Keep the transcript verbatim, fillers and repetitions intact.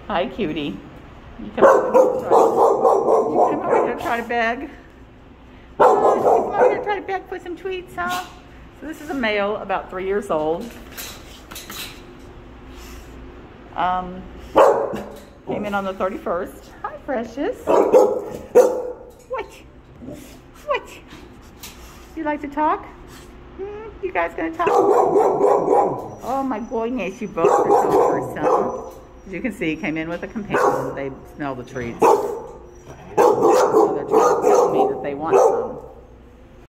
Hi, cutie. You come over here to try, you come over here to try to beg. Oh, you come over here to try to beg for some treats, huh? So this is a male, about three years old. Um, came in on the thirty-first. Hi, precious. What? What? You like to talk? Hmm? You guys gonna talk? Oh my goodness, you both are so some. As you can see, came in with a companion. They smell the treats. So they're trying to tell me that they want some.